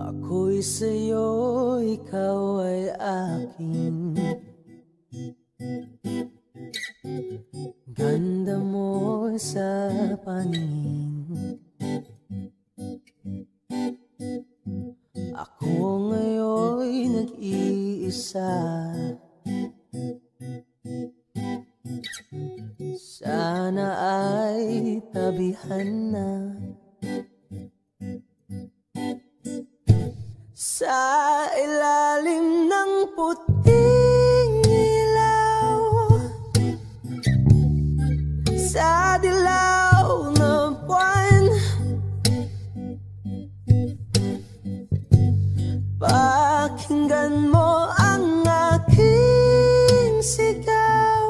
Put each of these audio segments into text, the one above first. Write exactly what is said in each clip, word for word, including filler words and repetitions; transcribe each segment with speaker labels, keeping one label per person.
Speaker 1: Ako'y sa'yo, ikaw ay akin. Ganda mo sa paningin. Ako ngayon'y nag-iisa. Sana ay tabihan na. Sa ilalim ng puting ilaw, sa dilaw ng buwan, pakinggan mo ang aking sigaw.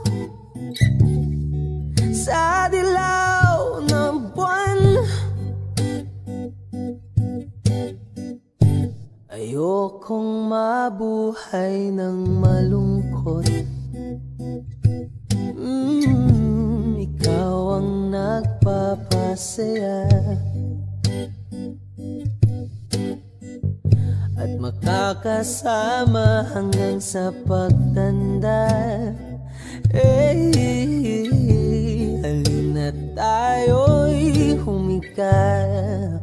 Speaker 1: Sa dilaw ng buwan, ayokong mabuhay ng malungkot. mm, Ikaw ang nagpapasaya at makakasama hanggang sa pagtanda. Eh, halina tayo'y humika.